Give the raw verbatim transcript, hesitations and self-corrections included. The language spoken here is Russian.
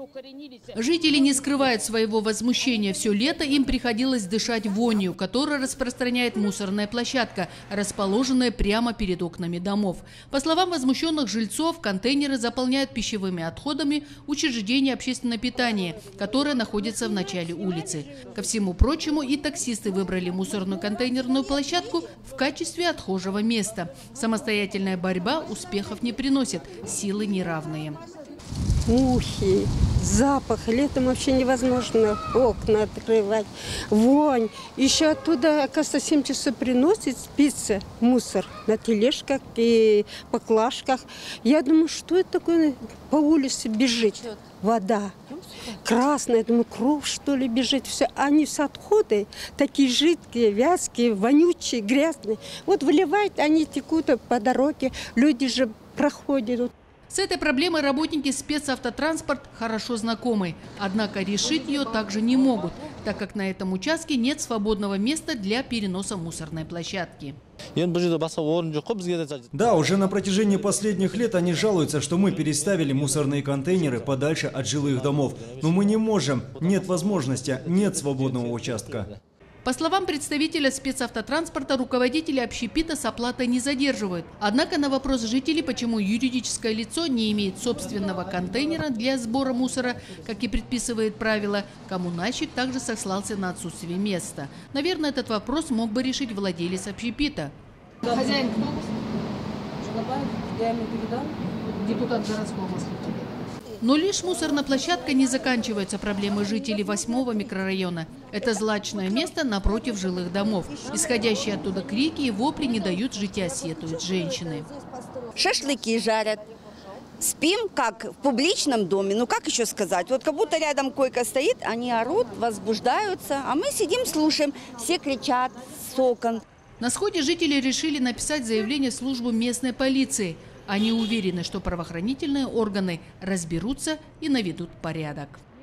Жители не скрывают своего возмущения. Все лето им приходилось дышать вонью, которую распространяет мусорная площадка, расположенная прямо перед окнами домов. По словам возмущенных жильцов, контейнеры заполняют пищевыми отходами учреждения общественного питания, которое находится в начале улицы. Ко всему прочему, и таксисты выбрали мусорную контейнерную площадку в качестве отхожего места. Самостоятельная борьба успехов не приносит, силы неравные. Мухи, запах. Летом вообще невозможно окна открывать. Вонь. Еще оттуда, оказывается, семь часов приносит спица мусор на тележках и поклажках. Я думаю, что это такое по улице бежит? Вода. Красная, думаю, кровь, что ли, бежит. Все. Они с отходы такие жидкие, вязкие, вонючие, грязные. Вот выливают, они текут по дороге. Люди же проходят. С этой проблемой работники спецавтотранспорт хорошо знакомы. Однако решить ее также не могут, так как на этом участке нет свободного места для переноса мусорной площадки. Да, уже на протяжении последних лет они жалуются, что мы переставили мусорные контейнеры подальше от жилых домов. Но мы не можем, нет возможности, нет свободного участка. По словам представителя спецавтотранспорта, руководители общепита с оплатой не задерживают. Однако на вопрос жителей, почему юридическое лицо не имеет собственного контейнера для сбора мусора, как и предписывает правило, коммунальщик также сослался на отсутствие места. Наверное, этот вопрос мог бы решить владелец общепита. Хозяин кто? Я ему передал. Депутат городского совета. Но лишь мусорная площадка не заканчивается проблемой жителей восьмого микрорайона. Это злачное место напротив жилых домов. Исходящие оттуда крики и вопли не дают житья, сетуют женщины. Шашлыки жарят. Спим, как в публичном доме. Ну, как еще сказать? Вот как будто рядом койка стоит, они орут, возбуждаются. А мы сидим, слушаем. Все кричат с окон. На сходе жители решили написать заявление в службу местной полиции. Они уверены, что правоохранительные органы разберутся и наведут порядок.